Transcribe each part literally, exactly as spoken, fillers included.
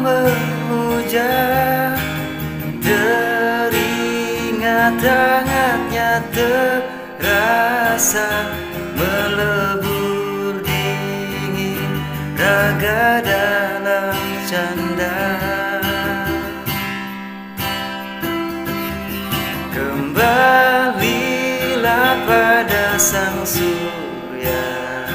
memuja, teringat hangatnya terasa melebur dingin raga dalam canda. Kembalilah pada sang surya,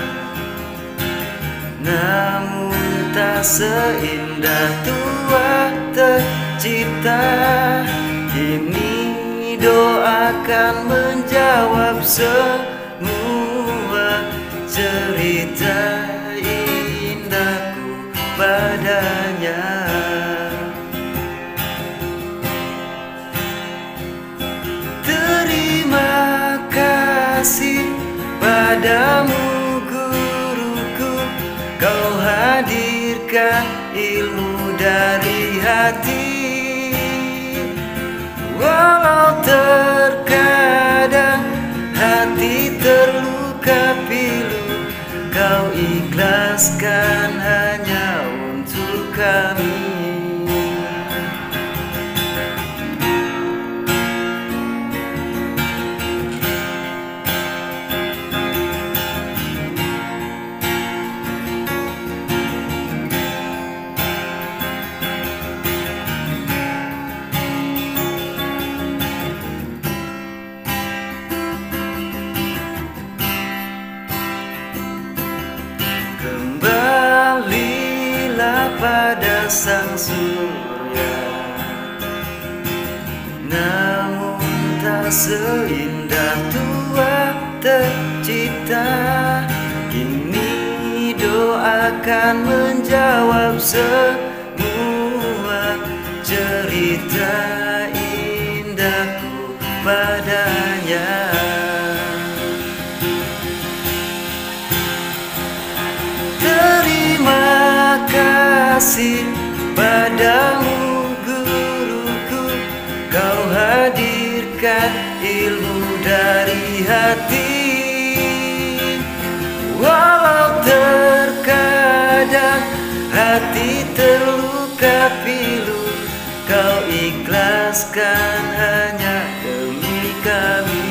namun tak seindah tua tercipta. Kini doakan menjawab semua cerita indahku padanya. Terima kasih padamu guruku, kau hadirkan ilmu dari hati. Walau terkadang hati terluka pilu, kau ikhlaskan hanya untuk kami. Kembalilah pada sang surya, namun tak seindah tua tercipta. Kini doakan menjawab semua cerita indahku padanya. Terima kasih padamu guruku, kau hadirkan ilmu dari hati. Walau terkadang hati terluka pilu, kau ikhlaskan hanya demi kami.